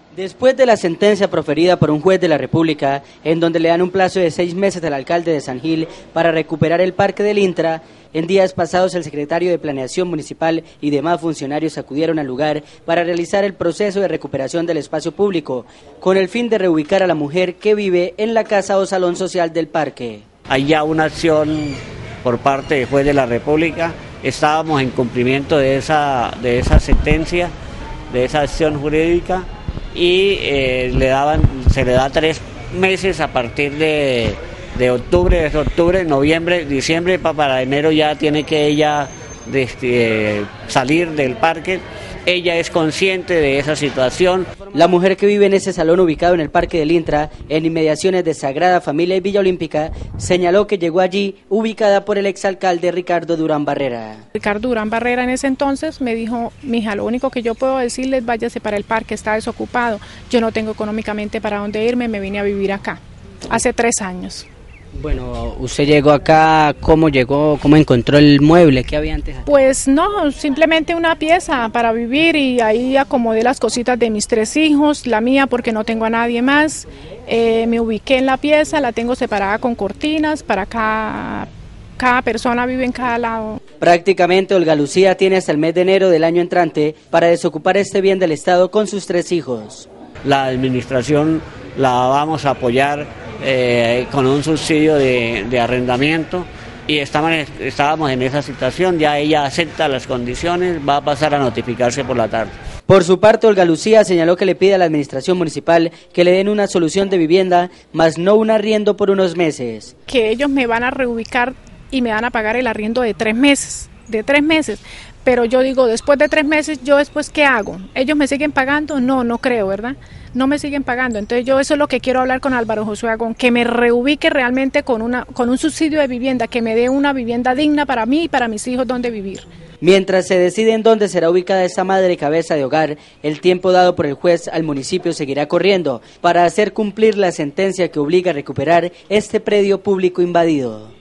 Después de la sentencia proferida por un juez de la República, en donde le dan un plazo de 6 meses al alcalde de San Gil para recuperar el Parque del Intra, en días pasados el secretario de Planeación Municipal y demás funcionarios acudieron al lugar para realizar el proceso de recuperación del espacio público, con el fin de reubicar a la mujer que vive en la casa o salón social del parque. Hay ya una acción por parte del juez de la República, estábamos en cumplimiento de esa sentencia, de esa acción jurídica, y se le da 3 meses a partir de octubre, noviembre, diciembre, para enero ya tiene que ella salir del parque. Ella es consciente de esa situación. La mujer que vive en ese salón ubicado en el Parque del Intra, en inmediaciones de Sagrada Familia y Villa Olímpica, señaló que llegó allí ubicada por el exalcalde Ricardo Durán Barrera. Ricardo Durán Barrera en ese entonces me dijo: mija, lo único que yo puedo decirles, váyase para el parque, está desocupado. Yo no tengo económicamente para dónde irme, me vine a vivir acá, hace 3 años. Bueno, usted llegó acá, ¿cómo llegó? ¿Cómo encontró el mueble? ¿Qué había antes? Pues no, simplemente una pieza para vivir, y ahí acomodé las cositas de mis 3 hijos, la mía porque no tengo a nadie más. Me ubiqué en la pieza, la tengo separada con cortinas para cada persona vive en cada lado. Prácticamente Olga Lucía tiene hasta el mes de enero del año entrante para desocupar este bien del Estado con sus 3 hijos. La administración la vamos a apoyar con un subsidio de arrendamiento, y estábamos en esa situación. Ya ella acepta las condiciones, va a pasar a notificarse por la tarde. Por su parte, Olga Lucía señaló que le pide a la administración municipal que le den una solución de vivienda, más no un arriendo por unos meses. Que ellos me van a reubicar y me van a pagar el arriendo de 3 meses, pero yo digo, después de 3 meses, ¿yo después qué hago? ¿Ellos me siguen pagando? No creo, ¿verdad? No me siguen pagando. Entonces yo eso es lo que quiero hablar con Álvaro Josué Agón, que me reubique realmente con un subsidio de vivienda, que me dé una vivienda digna para mí y para mis hijos donde vivir. Mientras se decide en dónde será ubicada esta madre cabeza de hogar, el tiempo dado por el juez al municipio seguirá corriendo para hacer cumplir la sentencia que obliga a recuperar este predio público invadido.